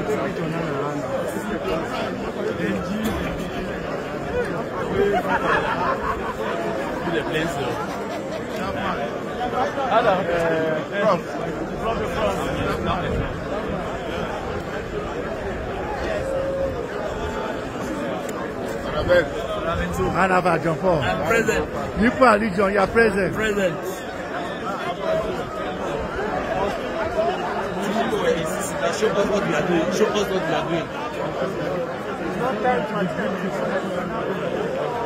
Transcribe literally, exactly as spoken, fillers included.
The place though. Hello. From. From the front. Anava John Paul. I'm present. You are Legion, you are present. Present. Show us what we are doing. Show us what we are doing.